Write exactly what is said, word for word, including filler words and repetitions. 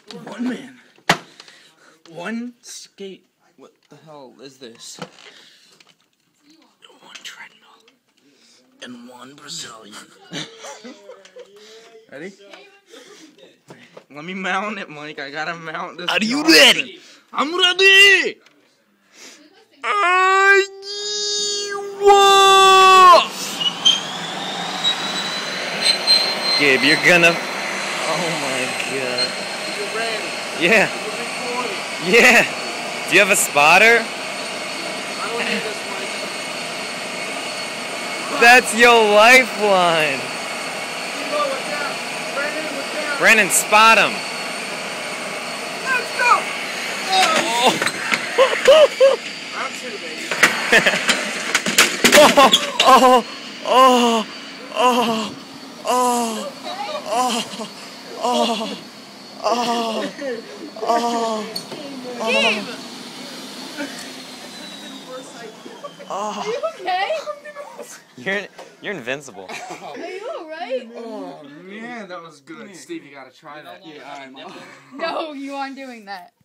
One man. One skate. What the hell is this? One treadmill. And one Brazilian. Ready? Let me mount it, Mike. I gotta mount this. Are you ready? I'm ready! Gabe, you're gonna... Oh my god. You're ready. Yeah. Yeah. Do you have a spotter? I don't need this one. That's your lifeline. Brandon, look down. Brandon, spot him. Let's go! Oh. Round two, baby. oh, oh, oh, oh, oh, oh, oh, oh, oh, Gabe! oh. Are you okay? You're you're invincible. Are you alright? Oh man, that was good. Steve, you gotta try that. Yeah, I'm. No, you aren't doing that.